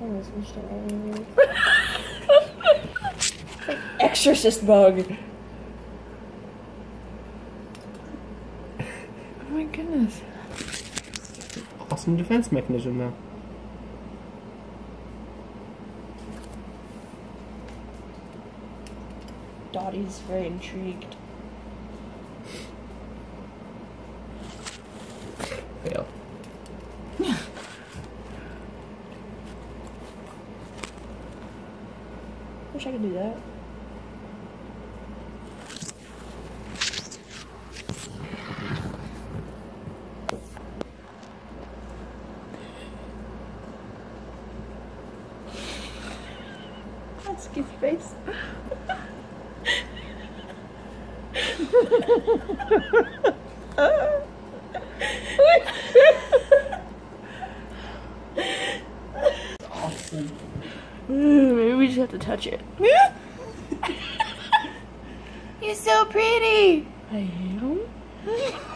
Like exorcist bug. Oh my goodness. Awesome defense mechanism now. Dottie's very intrigued. Fail. Wish I could do that. That's his face. Awesome. Maybe we just have to touch it. You're so pretty. I am.